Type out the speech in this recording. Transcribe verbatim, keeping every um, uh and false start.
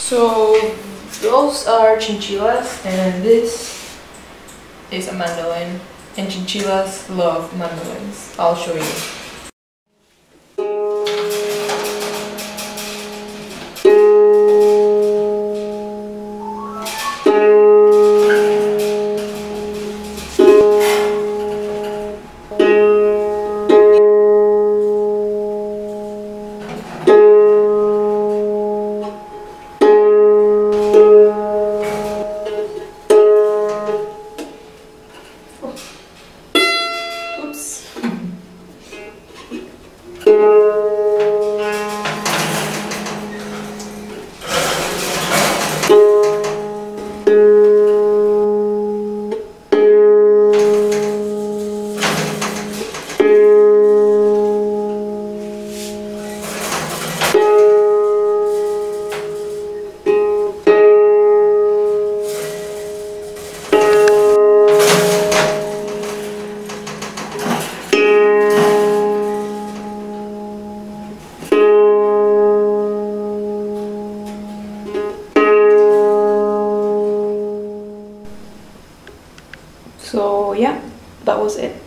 So those are chinchillas, and this is a mandolin. And chinchillas love mandolins. I'll show you. So yeah, that was it.